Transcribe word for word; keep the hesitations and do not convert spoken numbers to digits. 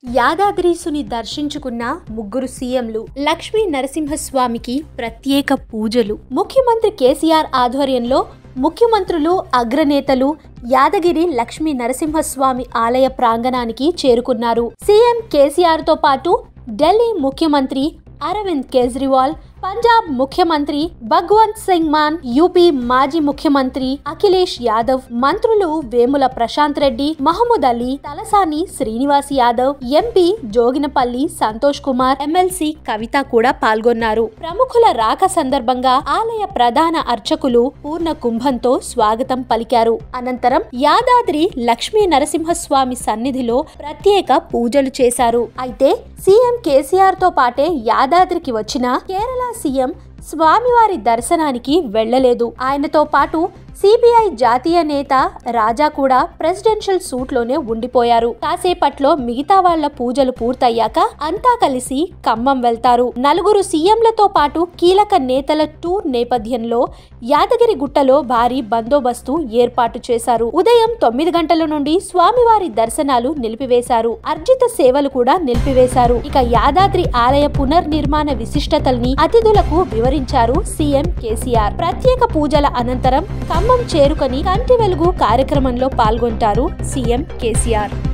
యాదాద్రీసుని దర్శించుకున్న ముగ్గురు సీఎంలు. లక్ష్మీ నరసింహస్వామికి ప్రత్యేక పూజలు. ముఖ్యమంత్రి కేసీఆర్ ఆధ్వర్యంలో ముఖ్యమంత్రులు, అగ్రనేతలు యాదగిరి లక్ష్మీ నరసింహస్వామి ఆలయ ప్రాంగణానికి చేరుకున్నారు. సీఎం కేసీఆర్ తో పాటు ఢిల్లీ ముఖ్యమంత్రి అరవింద్ కేజ్రీవాల్, పంజాబ్ ముఖ్యమంత్రి భగవంత్ సింగ్ మాన్, యూపీ మాజీ ముఖ్యమంత్రి అఖిలేష్ యాదవ్, మంత్రులు వేముల ప్రశాంత్ రెడ్డి, మహమూద్ అలీ, తలసాని శ్రీనివాస్ యాదవ్, ఎంపీ జోగినపల్లి సంతోష్ కుమార్, ఎమ్మెల్సీ కవిత కూడా పాల్గొన్నారు. ప్రముఖుల రాక సందర్భంగా ఆలయ ప్రధాన అర్చకులు పూర్ణ కుంభంతో స్వాగతం పలికారు. అనంతరం యాదాద్రి లక్ష్మీ నరసింహస్వామి సన్నిధిలో ప్రత్యేక పూజలు చేశారు. అయితే సీఎం కేసీఆర్ తో పాటే యాదాద్రికి వచ్చిన కేరళ సీఎం స్వామివారి దర్శనానికి వెళ్లలేదు. ఆయనతో పాటు సిపిఐ జాతీయ నేత రాజా కూడా ప్రెసిడెన్షియల్ సూట్ లోనే ఉండిపోయారు. కాసేపట్లో మిగతా వాళ్ల పూజలు పూర్తయ్యాక అంతా కలిసి ఖమ్మం వెళ్తారు. నలుగురు సీఎంలతో పాటు కీలక నేతల టూర్ నేపథ్యంలో యాదగిరి గుట్టలో భారీ బందోబస్తు ఏర్పాటు చేశారు. ఉదయం తొమ్మిది గంటల నుండి స్వామివారి దర్శనాలు నిలిపివేశారు. అర్జిత సేవలు కూడా నిలిపివేశారు. ఇక యాదాద్రి ఆలయ పునర్నిర్మాణ విశిష్టతల్ని అతిథులకు వివరించారు సీఎం కేసీఆర్. ప్రత్యేక పూజల అనంతరం ఖమ్మం చేరుకొని కంటి వెలుగు కార్యక్రమంలో పాల్గొంటారు సీఎం కేసీఆర్.